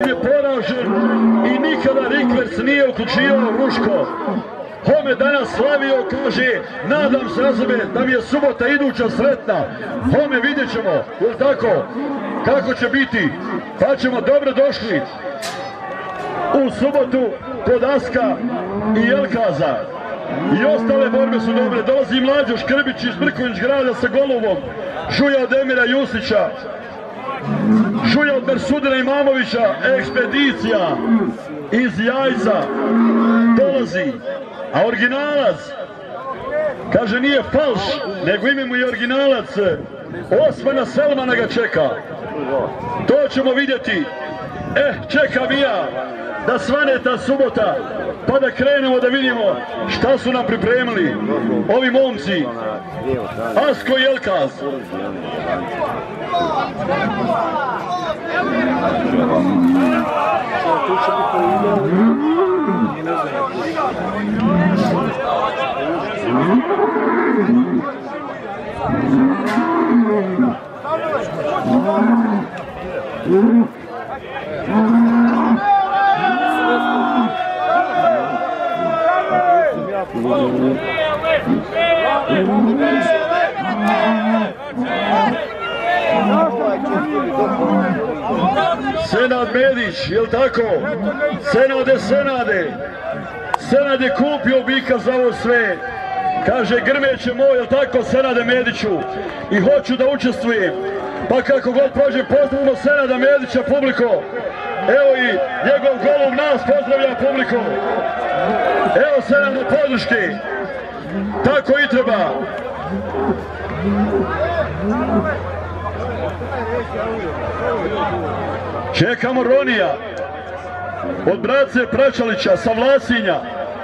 je poražen i nikada Rikverc nije uključivao Ruško. Home danas slavio, kaže, nadam se razumije da mi je subota iduća sretna. Home vidjet ćemo, jel tako, kako će biti, pa ćemo dobro došli u subotu kod Aska i Jelkaza. I ostale borbe su dobre. Dolazi Mlađo Škrbić iz Brković grada sa Golubom, Žuja od Emira Jusića, Žuja od Mersudina Imamovića, ekspedicija iz Jajza dolazi. A originalac, kaže, nije falš, nego ime mu je originalac, Osmana Selmana ga čeka. To ćemo vidjeti. Čekam i ja da svane ta subota, pa da krenemo da vidimo šta su nam pripremili ovi momci. Asko i Jelkaz. Senad Medić, jel tako? Senad je kupio bika za ovo sve. Kaže, Grmeč je moj, jel tako, Senade Mediću? I hoću da učestvujem. Pa kako god prođe, pozdravimo Senada Medića, publiko. Evo i njegov Golub nas pozdravlja, publiko. Evo Senada podrške. Tako i treba. Čekamo Ronija od brace Pračalića sa Vlasinja.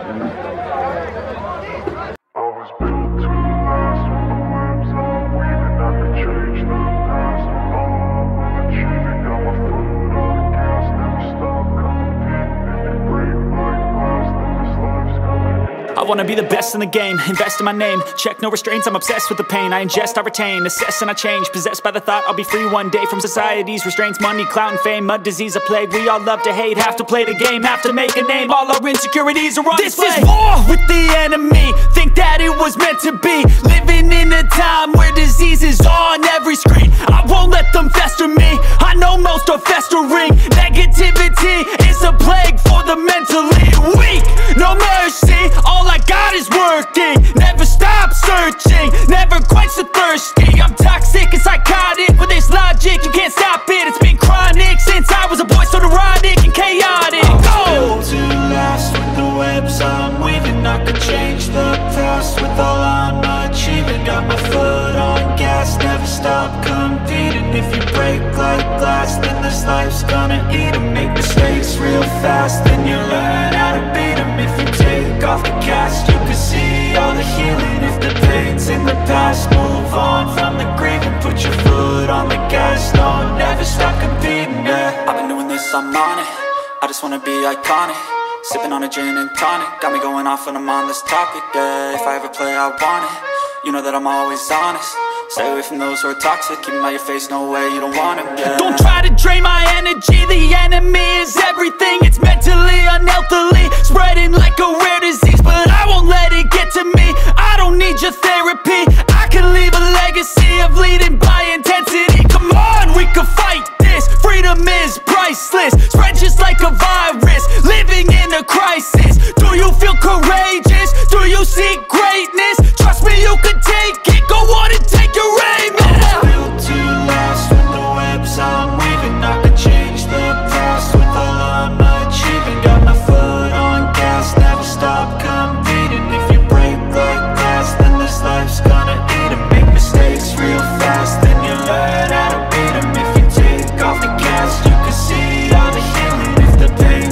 I wanna be the best in the game, invest in my name, check no restraints, I'm obsessed with the pain. I ingest, I retain, assess and I change, possessed by the thought I'll be free one day from society's restraints. Money, clout and fame, mud, disease, a plague. We all love to hate, have to play the game, have to make a name. All our insecurities are on display. This is war with the enemy, think that it was meant to be. Living in a time where disease is on every screen. I won't let them fester me, I know most are festering. Negativity is a plague for the mentally weak. No mercy, all I got is working. Never stop searching, never quench the thirsty. I'm toxic and psychotic with this logic, you can't stop it. It's been chronic since I was a boy, so neurotic and chaotic. Built to last with the webs I'm weaving. I could change the past with all I'm achieving. Got my foot on gas, never stop competing. If you break like glass, then this life's gonna eat 'em. Make mistakes real fast, then you learn how to beat 'em. If you take off the cast, you can see all the healing. If the pain's in the past, move on from the grave and put your foot on the gas. No, never stop competing, yeah. I've been doing this, I'm on it. I just wanna be iconic. Sipping on a gin and tonic, got me going off when I'm on this topic, yeah. If I ever play, I want it. You know that I'm always honest. Stay away from those who are toxic. Keep them out your face, no way, you don't want them, yeah. Don't try to drain my energy. The enemy is everything. It's mentally, unhealthily spreading like a rare disease, but I won't let it get to me. I don't need your therapy. I can leave a legacy of leading by intensity. Come on, we can fight this. Freedom is priceless. Spread just like a virus. Living in a crisis. Do you feel courageous? Do you seek greatness? Trust me, you can take it. Go on and take your aim, yeah. Built to last with the webs I'm weaving. I could change the past with all I'm achieving. Got my foot on gas, never stop competing. If you break like glass, then this life's gonna eat 'em. Make mistakes real fast, then you learn how to beat 'em. If you take off the cast, you can see all the healing. If the pain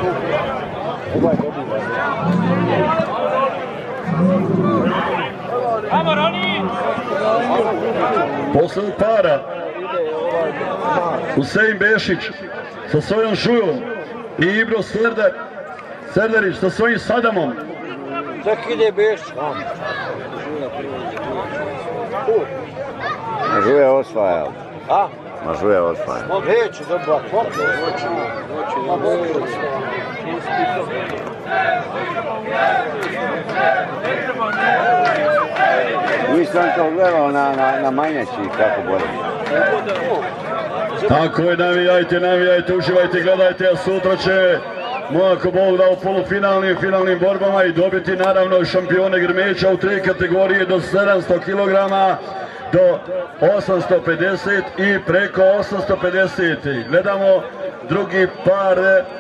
Ajmo, Roni! Poslednjeg para Husein Bešić sa svojom Žujom i Ibro Serdarić sa svojim Sadamom. Tek ide Bešić. Žuje osvaja. A? Ma Žuje osvaja. Neće dobro, kvotno. Nisam to gledao na Manjači kako boli. Tako je, navijajte, uživajte, gledajte, a sutra će ako Bog da u polufinalnim finalnim borbama i dobiti naravno šampione Grmeća u 3 kategorije do 700 kg do 850 i preko 850. Gledamo drugi par.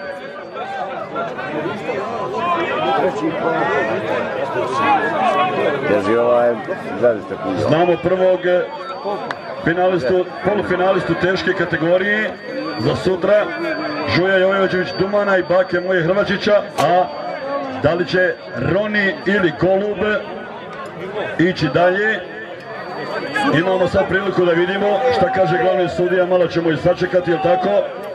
Znamo prvog polufinalistu teške kategorije za sutra, Žuja Jojović Dumana i bake moje Hrvačića, a da li će Roni ili Golub ići dalje? Imamo sad priliku da vidimo šta kaže glavni sudija, malo ćemo i sačekati, jel tako?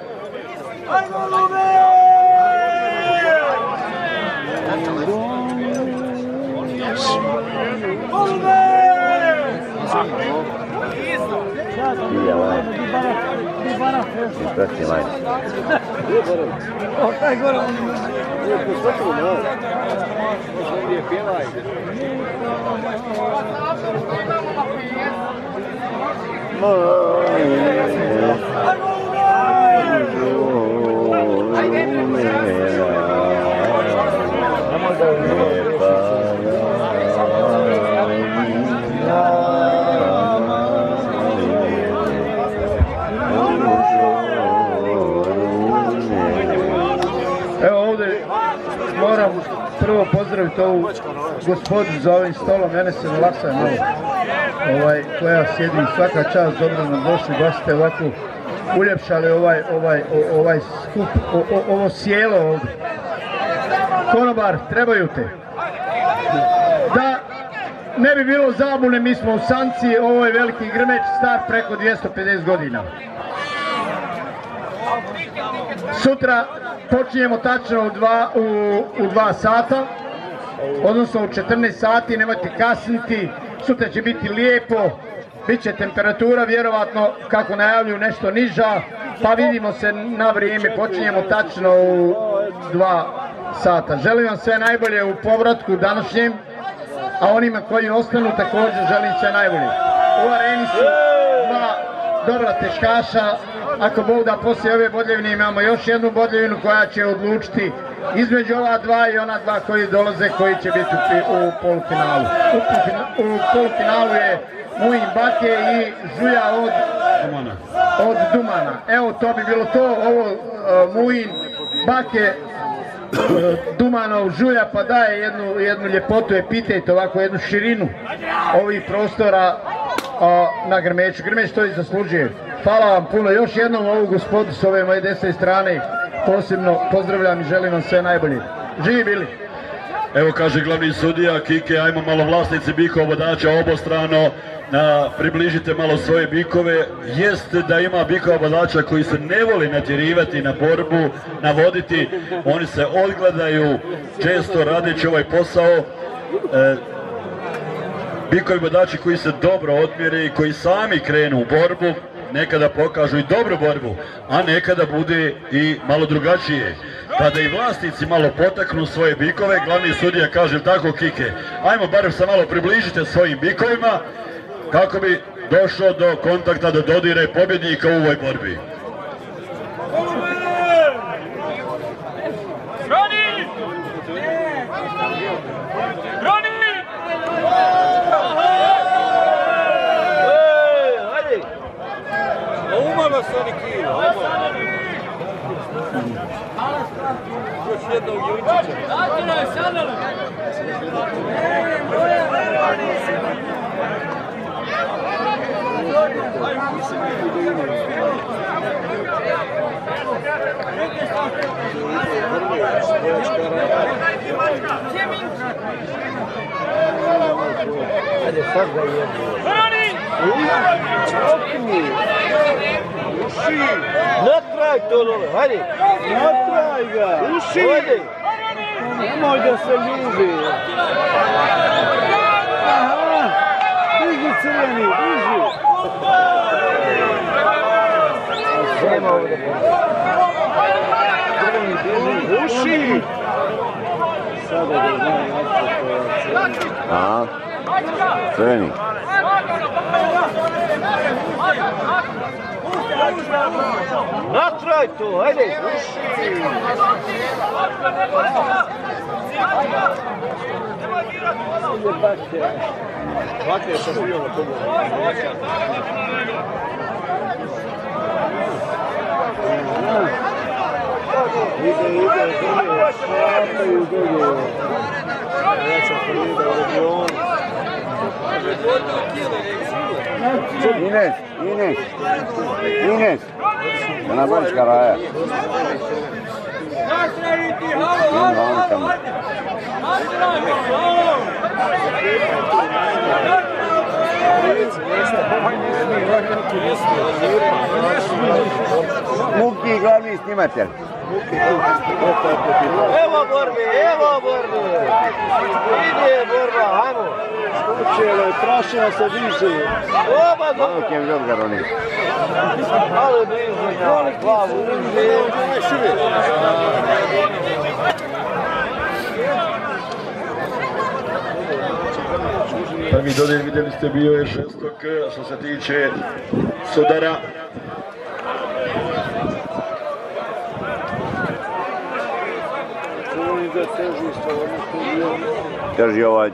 Moram prvo pozdraviti ovu gospodu za ovim stolom, mene se relaksa malo, koja sjedi, svaka čast, dobro nam došli, goste ovako uljepšali ovaj skup, ovo sjelo ovdje. Konobar, trebaju te. Da ne bi bilo zabune, mi smo u Sanci, ovo je veliki Grmeč, star preko 250 godina. Sutra počinjemo tačno u 2 sata, odnosno u 14 sati, nemojte kasniti, sutra će biti lijepo, bit će temperatura vjerovatno kako najavljuju nešto niža, pa vidimo se na vrijeme, počinjemo tačno u 2 sata. Želim vam sve najbolje u povratku današnjem, a onima koji ostanu također želim sve najbolje. U areni su 2 dobra teškaša. Ako Bog da poslije ove bodljevine imamo još jednu bodljevinu koja će odlučiti između ova 2 i ona 2 koji dolaze, koji će biti u polufinalu. U polufinalu je Mujin Bake i Žuja od Dumana. Evo, to bi bilo to. Ovo Mujin Bake, Dumanov Žuja pa daje jednu ljepotu, pitajte ovako jednu širinu ovih prostora na Grmeču. Grmeć to i zaslužuje. Hvala vam puno. Još jednom ovu gospodu s ove moje desne strane posebno pozdravljam i želim vam sve najbolje. Živi bili! Evo kaže glavni sudija Kike, ajmo malo vlasnici bikova vodača obostrano, približite malo svoje bikove. Jest da ima bikova vodača koji se ne voli natjerivati na borbu, navoditi, oni se odgledaju često radeći ovaj posao. Bikovi vodači koji se dobro odmjere i koji sami krenu u borbu, nekada pokažu i dobru borbu, a nekada bude i malo drugačije. Pa da i vlasnici malo potaknu svoje bikove, glavni sudija kaže tako Kike, ajmo barem se malo približite svojim bikovima kako bi došlo do kontakta, do dodire pobjednika u ovoj borbi. Roni! Roni! Umalo se oni kilo, još jednog Juričića. Dati nam sandalo! Ajde, sad ga je. Uši! Natraj to dole, hajde! Natraj ga! Uši! Hajde! Nemoj da se ljubi! Aha! Biži crveni, biži! Nema ovdje. Uši! Sada da znaju nešto. Aha, crveni. Natraj to, hajde! Uši! Hvate sa svijom na tomu. Ide, šapaju dolje. Veća Korida u regionu. Ines. Ona Gorska raja. Muki glavni snimatelj. Evo borbe! Ide borba, hajmo! Učelo je, prašina se diže. Oba dobro! Malo kem žod ga Roni. Malo blizu, glavu blizu. Prvi dodir vidjeli ste bio je žestok što se tiče sudara. Drži ovaj.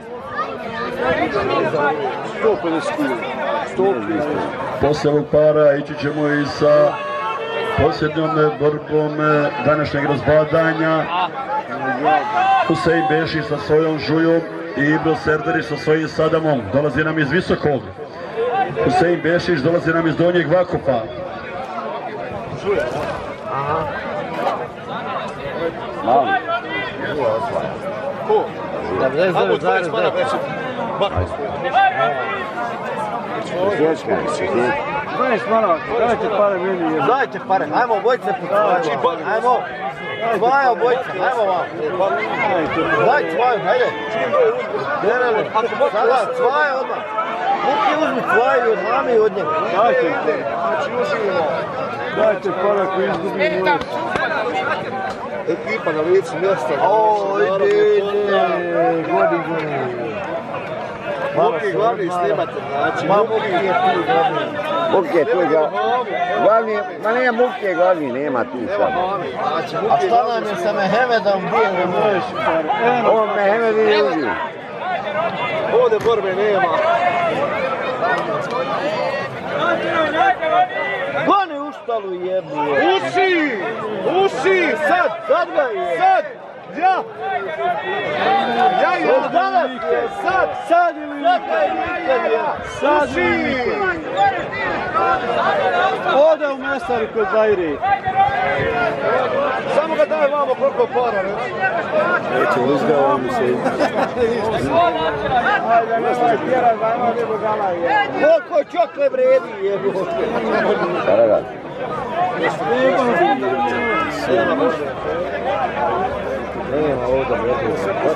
150 kg. Poslije ovog para ići ćemo i sa posljednjom borbom današnjeg razbadanja. Husein Bešić sa svojom žujom i Ibro Serdarić sa svojim Sadamom. Dolazi nam iz Visokog. Husein Bešić dolazi nam iz Donjeg Vakupa. Mali. Dajte pare, ajmo obojice putovati. Ajmo. Tvoja obojica, ajmo vam. Daj tvoju, hajde. Sada, tvoja odmah. Muki uzmi tvoju od mame i od njega. Dajte. Dajte para koji izgubi moje. Ekipa na licu mjesta. Ide. Godi. Muki glavni snimatelj, znači. Muki je tu glavni. Muki je tu glavni, ma nema Muki je glavni, nema tu sad. A šta nam je sa Mehemedom bio? On Mehemed nije uđio. Ovdje borbe nema. Goni u štalu jebu. Uši, sad ga je. Ja danas je, sad ili nikad je. Sad ili nikad. Ode u mesari kod Zajri. Samo ga daj vamo koliko para, ne? Neće uzgao mi se. Ajde, nemoj tjera, zajma nego gala je. Koliko čokle vredi je. Sada ga. Nema ovdje vredi.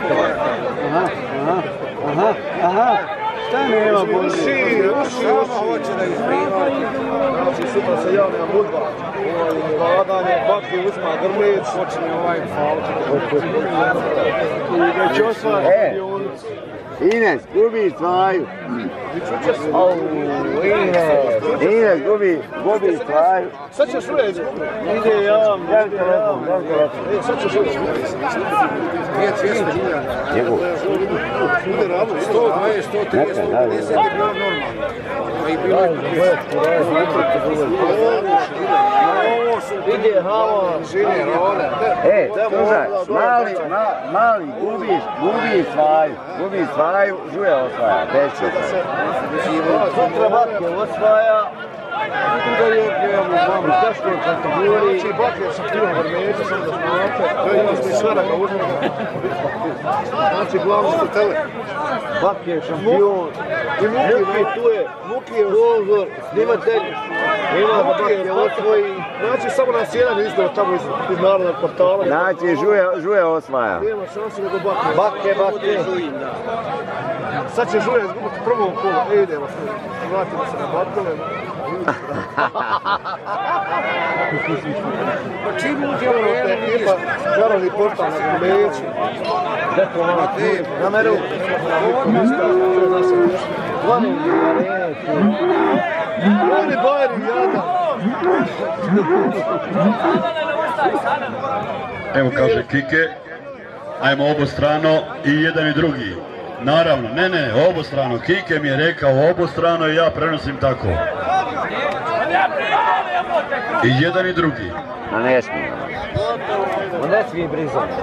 Aha. Šta nema bolje? Uši. Hoće da izbrima. Znači sutra se javlja budva. Vladanje, Bakri uzma Grmeč. Počne ovaj faul. I da će osvajati dionicu. Ines, gubi stvari. Ines, gubi stvari. Sad ćeš ureći. Ide ja. Sad ćeš ureći. Nije cvijesto. Njegov. Ude rabu, 120, 130, 150 je bilo normalno. I bilo je 50. Ide hava, žine, role. Slušaj, mali, gubi stvari, žuje osvaja, beće se. Sutra Batke osvaja, Da je u teškoj kategoriji. Znači, Bakir šampion Grmeća, samo da znate. To je isto i sve da ga uzmemo. Znači, glavno hotele. Bakir šampion. I Muki tu je. Muki je sponzor, snimatelj. Ima da Bakir osvoji. Znači, samo nas jedan izdao tamo iz narodnog portala. Znači, Žuje osvaja. Nema šanse nego Bakir. Bakir. Sad će Žuje izgubiti prvom kolu. Idemo se, vratimo se na Bakove. Pa čim uđemo od te ekipa, narodni portal na Medići. Deklo malo ti, na meru. Oni bajeri jada. Evo kaže Kike, ajmo obostrano i jedan i drugi. Naravno, ne, obostrano. Kike mi je rekao obostrano i ja prenosim tako. I jedan i drugi. A ne smije. On ne smije brizati.